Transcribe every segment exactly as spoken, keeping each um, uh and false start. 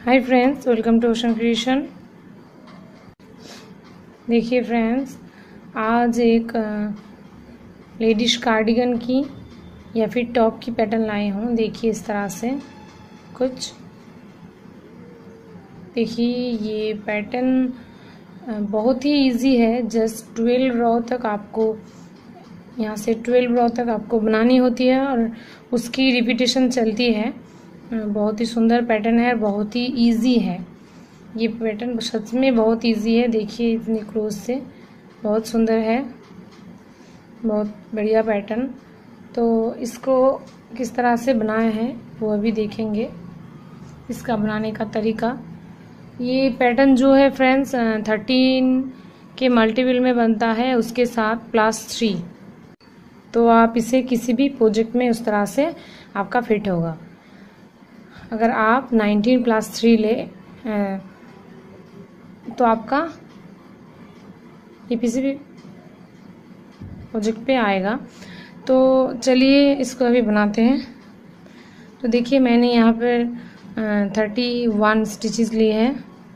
Hi friends, welcome to ocean creation. देखिए friends, आज एक लेडीज कार्डिगन की या फिर टॉप की पैटर्न लाई हूँ। देखिए इस तरह से कुछ। देखिए ये पैटर्न बहुत ही इजी है। जस्ट ट्वेल्व रो तक आपको यहाँ से ट्वेल्व रो तक आपको बनानी होती है और उसकी रिपीटेशन चलती है। बहुत ही सुंदर पैटर्न है, बहुत ही इजी है। ये पैटर्न सच में बहुत इजी है। देखिए इतने क्लोज से बहुत सुंदर है, बहुत बढ़िया पैटर्न। तो इसको किस तरह से बनाया है वो अभी देखेंगे, इसका बनाने का तरीका। ये पैटर्न जो है फ्रेंड्स थर्टीन के मल्टीपल में बनता है, उसके साथ प्लस थ्री। तो आप इसे किसी भी प्रोजेक्ट में उस तरह से आपका फिट होगा। अगर आप नाइनटीन प्लस थ्री ले तो आपका ये किसी भी प्रोजेक्ट पे आएगा। तो चलिए इसको अभी बनाते हैं। तो देखिए मैंने यहाँ पर थर्टी वन स्टिचेस लिए हैं।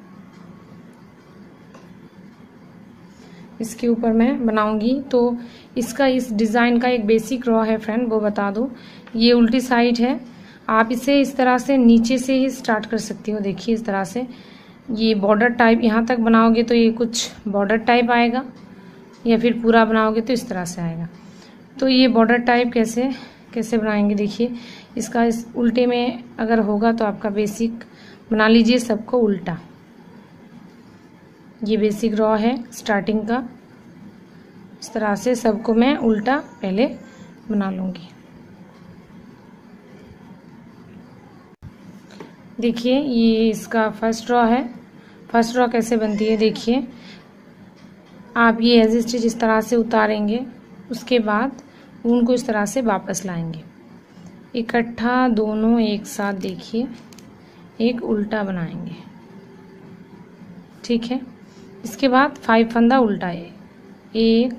इसके ऊपर मैं बनाऊंगी। तो इसका इस डिज़ाइन का एक बेसिक रॉ है फ्रेंड, वो बता दूँ। ये उल्टी साइड है। आप इसे इस तरह से नीचे से ही स्टार्ट कर सकती हो। देखिए इस तरह से ये बॉर्डर टाइप यहाँ तक बनाओगे तो ये कुछ बॉर्डर टाइप आएगा, या फिर पूरा बनाओगे तो इस तरह से आएगा। तो ये बॉर्डर टाइप कैसे कैसे बनाएंगे, देखिए इसका इस उल्टे में अगर होगा तो आपका बेसिक बना लीजिए सबको उल्टा। ये बेसिक रॉ है स्टार्टिंग का। इस तरह से सबको मैं उल्टा पहले बना लूँगी। देखिए ये इसका फर्स्ट रॉ है। फर्स्ट रॉ कैसे बनती है, देखिए आप ये एज स्टिच इस तरह से उतारेंगे, उसके बाद ऊन को इस तरह से वापस लाएंगे इकट्ठा दोनों एक साथ। देखिए एक उल्टा बनाएंगे, ठीक है। इसके बाद फाइव फंदा उल्टा है, एक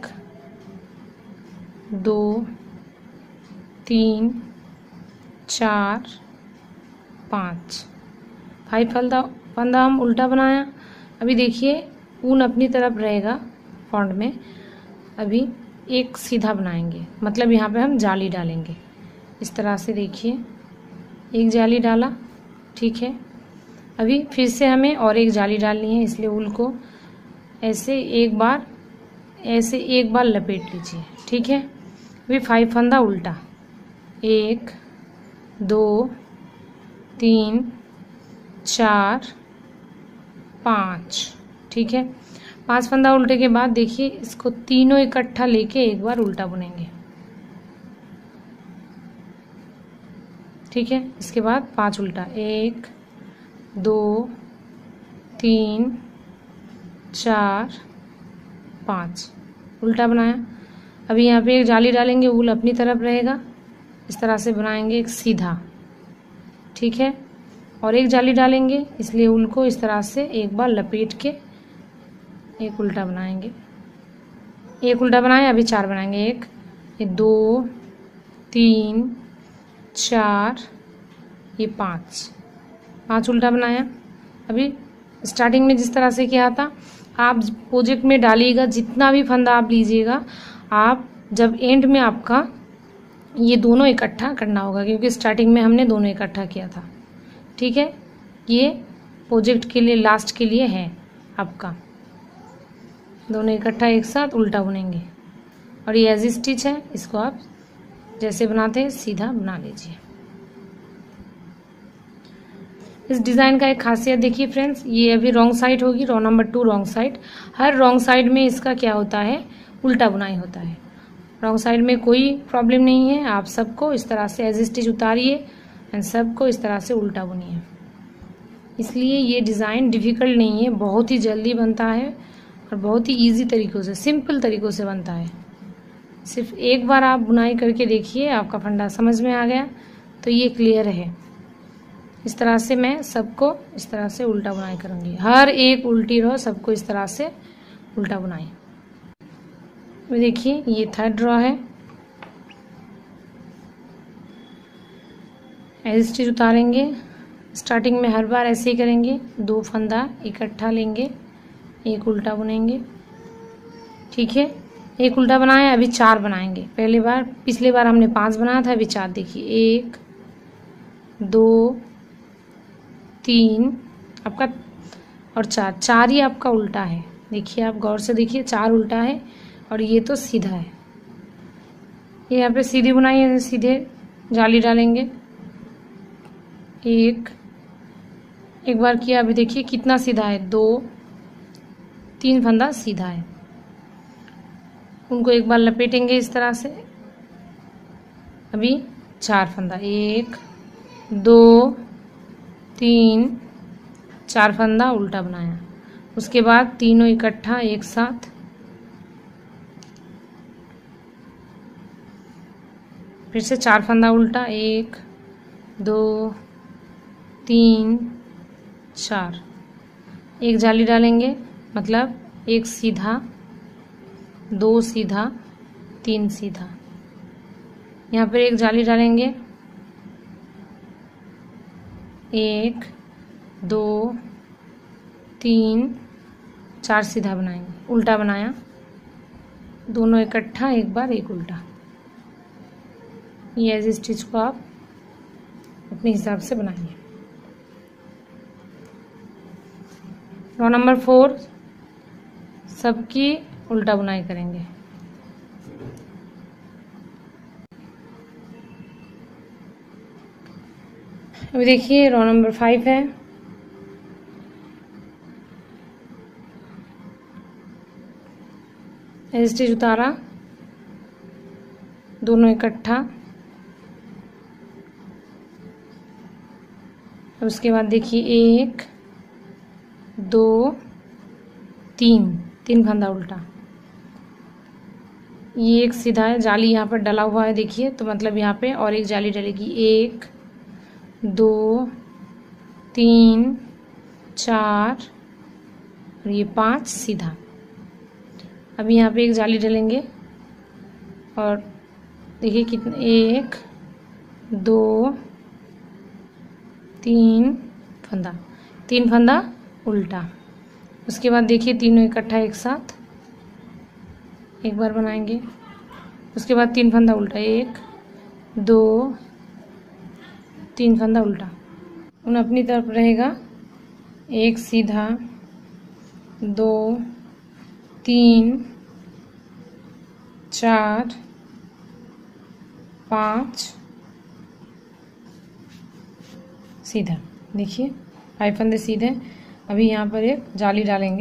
दो तीन चार पाँच, फाइव फंदा फंदा हम उल्टा बनाया। अभी देखिए ऊन अपनी तरफ रहेगा फ्रंट में। अभी एक सीधा बनाएंगे, मतलब यहाँ पे हम जाली डालेंगे इस तरह से। देखिए एक जाली डाला, ठीक है। अभी फिर से हमें और एक जाली डालनी है, इसलिए ऊन को ऐसे एक बार ऐसे एक बार लपेट लीजिए, ठीक है। अभी फाइव फंदा उल्टा, एक दो तीन चार पाँच, ठीक है। पांच फंदा उल्टे के बाद देखिए इसको तीनों इकट्ठा लेके एक बार उल्टा बुनेंगे, ठीक है। इसके बाद पांच उल्टा, एक दो तीन चार पाँच, उल्टा बनाया। अभी यहाँ पे एक जाली डालेंगे, ऊल अपनी तरफ रहेगा। इस तरह से बनाएंगे एक सीधा, ठीक है। और एक जाली डालेंगे, इसलिए ऊल को इस तरह से एक बार लपेट के एक उल्टा बनाएंगे। एक उल्टा बनाए, अभी चार बनाएंगे, एक ये दो तीन चार, ये पाँच, पाँच उल्टा बनाया। अभी स्टार्टिंग में जिस तरह से किया था आप प्रोजेक्ट में डालिएगा, जितना भी फंदा आप लीजिएगा, आप जब एंड में आपका ये दोनों इकट्ठा करना होगा, क्योंकि स्टार्टिंग में हमने दोनों इकट्ठा किया था, ठीक है। ये प्रोजेक्ट के लिए लास्ट के लिए है आपका। दोनों इकट्ठा एक साथ उल्टा बुनेंगे और ये एज स्टिच है। इसको आप जैसे बनाते हैं सीधा बना लीजिए। इस डिज़ाइन का एक खासियत देखिए फ्रेंड्स, ये अभी रॉन्ग साइड होगी, row number two wrong side. हर रॉन्ग साइड में इसका क्या होता है, उल्टा बुनाई होता है। रॉन्ग साइड में कोई प्रॉब्लम नहीं है। आप सबको इस तरह से एज स्टिच उतारिए एंड सबको इस तरह से उल्टा बुनिए। इसलिए ये डिज़ाइन डिफ़िकल्ट नहीं है, बहुत ही जल्दी बनता है और बहुत ही इजी तरीक़ों से, सिंपल तरीक़ों से बनता है। सिर्फ एक बार आप बुनाई करके देखिए, आपका फंडा समझ में आ गया तो ये क्लियर है। इस तरह से मैं सबको इस तरह से उल्टा बुनाई करूँगी। हर एक उल्टी रो सबको इस तरह से उल्टा बुनाई। देखिए ये थर्ड रो है। एज स्टिच उतारेंगे, स्टार्टिंग में हर बार ऐसे ही करेंगे, दो फंदा इकट्ठा लेंगे, एक उल्टा बुनेंगे। ठीक है, एक उल्टा बनाया, अभी चार बनाएंगे। पहले बार पिछले बार हमने पांच बनाया था, अभी चार। देखिए, एक दो तीन आपका और चार, चार ही आपका उल्टा है। देखिए, आप गौर से देखिए, चार उल्टा है और ये तो सीधा है। ये यहाँ पे सीधी बुनाई है, सीधे जाली डालेंगे। एक एक बार किया, अभी देखिए कितना सीधा है, दो तीन फंदा सीधा है। उनको एक बार लपेटेंगे इस तरह से। अभी चार फंदा, एक दो तीन चार फंदा उल्टा बनाया। उसके बाद तीनों इकट्ठा एक साथ, फिर से चार फंदा उल्टा, एक दो तीन चार, एक जाली डालेंगे, मतलब एक सीधा, दो सीधा, तीन सीधा। यहाँ पर एक जाली डालेंगे, एक दो तीन चार सीधा बनाएंगे, उल्टा बनाया, दोनों इकट्ठा, एक बार एक उल्टा। ये ऐसे स्टिच को आप अपने हिसाब से बनाइए। रो नंबर फोर सबकी उल्टा बुनाई करेंगे। अभी देखिए, रो नंबर फाइव है। ऐसे स्टिच उतारा, दोनों इकट्ठा। उसके बाद देखिए, एक दो तीन, तीन फंदा उल्टा। ये एक सीधा है, जाली यहाँ पर डला हुआ है, देखिए, तो मतलब यहाँ पे और एक जाली डलेगी। एक दो तीन चार और ये पांच सीधा। अभी यहाँ पे एक जाली डलेंगे और देखिए कितने, एक दो तीन फंदा, तीन फंदा उल्टा। उसके बाद देखिए तीनों इकट्ठा एक साथ, एक बार बनाएंगे। उसके बाद तीन फंदा उल्टा, एक दो तीन फंदा उल्टा। उन अपनी तरफ रहेगा, एक सीधा, दो तीन चार पाँच सीधा। देखिए, फाइव फंदे सीधे। अभी यहाँ पर एक जाली डालेंगे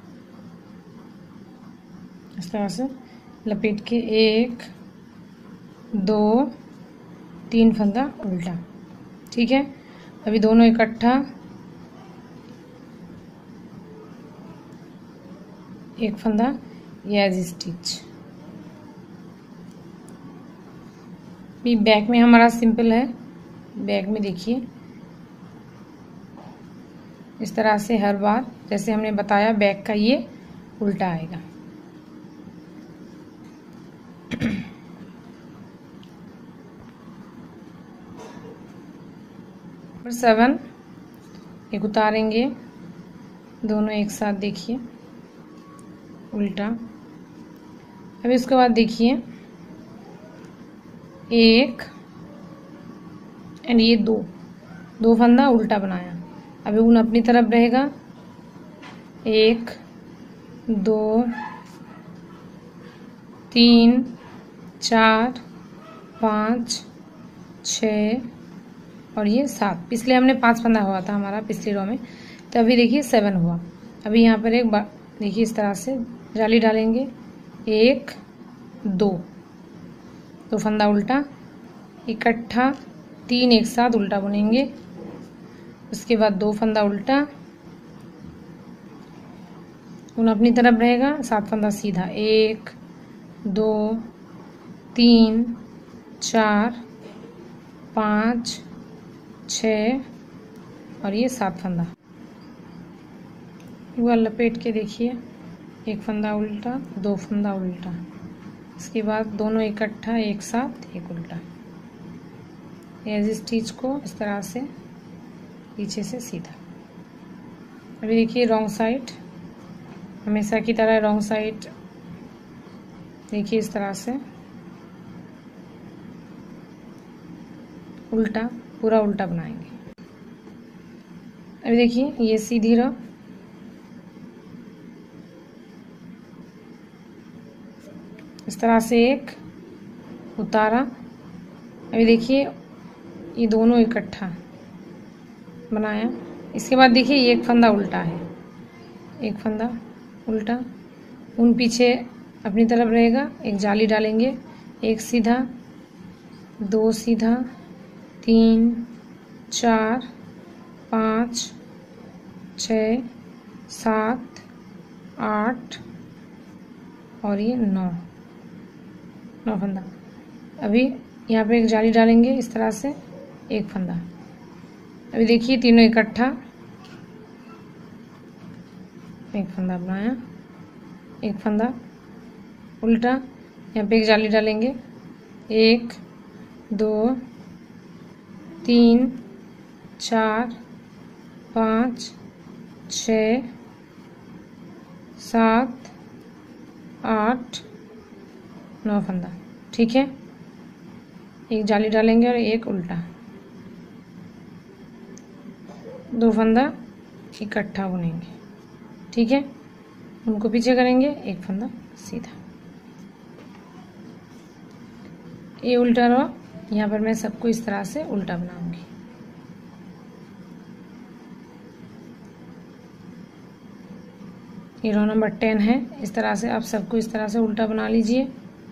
इस तरह से लपेट के, एक दो तीन फंदा उल्टा। ठीक है, अभी दोनों इकट्ठा, एक फंदा, ये एज स्टिच। भी बैक में हमारा सिंपल है। बैक में देखिए इस तरह से हर बार जैसे हमने बताया, बैक का ये उल्टा आएगा। नंबर सेवन, एक उतारेंगे, दोनों एक साथ, देखिए उल्टा। अभी उसके बाद देखिए, एक एंड ये दो, दो फंदा उल्टा बनाया। अभी ऊन अपनी तरफ रहेगा, एक दो तीन चार पाँच छः और ये सात। पिछले हमने पांच फंदा हुआ था हमारा पिछली रो में, तो अभी देखिए सेवन हुआ। अभी यहाँ पर एक देखिए इस तरह से जाली डालेंगे, एक दो, दो फंदा उल्टा, इकट्ठा, तीन एक साथ उल्टा बुनेंगे। उसके बाद दो फंदा उल्टा, ऊन अपनी तरफ रहेगा, सात फंदा सीधा, एक दो तीन चार पाँच छः और ये सात फंदा। एक बार लपेट के देखिए, एक फंदा उल्टा, दो फंदा उल्टा। इसके बाद दोनों इकट्ठा, एक साथ, एक उल्टा। एज स्टिच को इस तरह से पीछे से सीधा। अभी देखिए रॉन्ग साइड, हमेशा की तरह रॉन्ग साइड देखिए इस तरह से उल्टा, पूरा उल्टा बनाएंगे। अभी देखिए ये सीधी रो, इस तरह से एक उतारा। अभी देखिए ये दोनों इकट्ठा बनाया। इसके बाद देखिए ये एक फंदा उल्टा है, एक फंदा उल्टा, उन पीछे अपनी तरफ रहेगा। एक जाली डालेंगे, एक सीधा, दो सीधा, तीन, चार, पाँच, छः, सात, आठ और ये नौ, नौ फंदा। अभी यहाँ पे एक जाली डालेंगे इस तरह से, एक फंदा। अभी देखिए तीनों इकट्ठा, एक फंदा बनाया, एक फंदा उल्टा, यहाँ पे एक जाली डालेंगे, एक, दो, तीन, चार, पाँच, छः, सात, आठ, नौ फंदा। ठीक है, एक जाली डालेंगे और एक उल्टा, दो फंदा इकट्ठा बुनेंगे। ठीक है, उनको पीछे करेंगे, एक फंदा सीधा। ये उल्टा रो, यहाँ पर मैं सबको इस तरह से उल्टा बनाऊंगी। ये रो नंबर टेन है। इस तरह से आप सबको इस तरह से उल्टा बना लीजिए।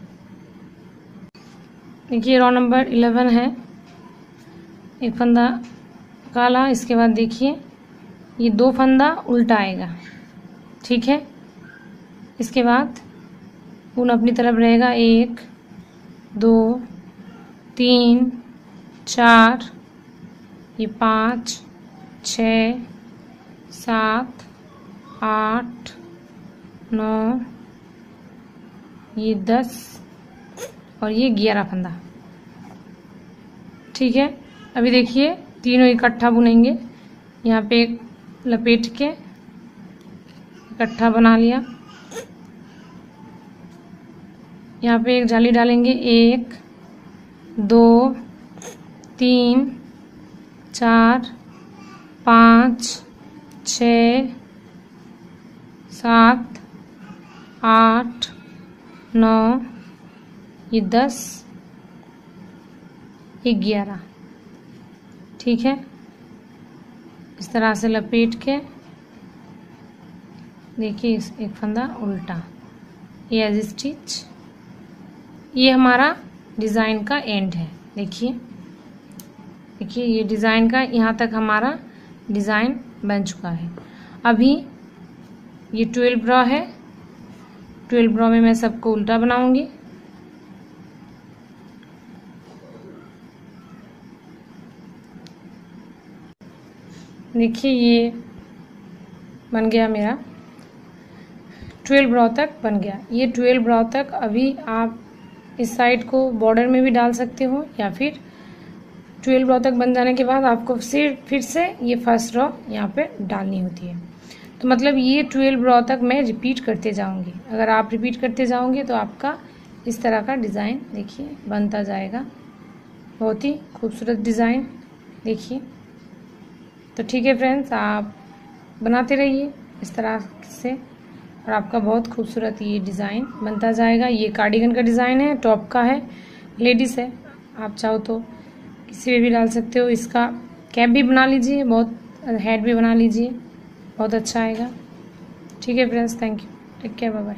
देखिए रो नंबर इलेवन है, एक फंदा काला। इसके बाद देखिए ये दो फंदा उल्टा आएगा। ठीक है, इसके बाद ऊन अपनी तरफ रहेगा, एक, दो, तीन, चार, ये पाँच, छः, सात, आठ, नौ, ये दस और ये ग्यारह फंदा। ठीक है, अभी देखिए तीनों इकट्ठा बुनेंगे। यहाँ पे एक लपेट के इकट्ठा बना लिया। यहाँ पे एक जाली डालेंगे, एक, दो, तीन, चार, पाँच, छः, सात, आठ, नौ, ये दस, ये ग्यारह। ठीक है, इस तरह से लपेट के देखिए इस एक फंदा उल्टा, ये एज स्टिच। ये हमारा डिज़ाइन का एंड है। देखिए देखिए ये डिज़ाइन का यहाँ तक हमारा डिज़ाइन बन चुका है। अभी ये ट्वेल्व रो है, ट्वेल्व रो में मैं सबको उल्टा बनाऊंगी। देखिए ये बन गया मेरा ट्वेल्व रो तक बन गया। ये ट्वेल्व रो तक अभी आप इस साइड को बॉर्डर में भी डाल सकते हो, या फिर ट्वेल्व रो तक बन जाने के बाद आपको फिर फिर से ये फर्स्ट रो यहाँ पे डालनी होती है। तो मतलब ये ट्वेल्व रो तक मैं रिपीट करते जाऊंगी। अगर आप रिपीट करते जाओगे तो आपका इस तरह का डिज़ाइन देखिए बनता जाएगा। बहुत ही खूबसूरत डिज़ाइन देखिए। तो ठीक है फ्रेंड्स, आप बनाते रहिए इस तरह से और आपका बहुत खूबसूरत ये डिज़ाइन बनता जाएगा। ये कार्डिगन का डिज़ाइन है, टॉप का है, लेडीज़ है। आप चाहो तो किसी पे भी डाल सकते हो। इसका कैप भी बना लीजिए, बहुत हेड भी बना लीजिए, बहुत अच्छा आएगा। ठीक है friends, thank you, take care, bye bye.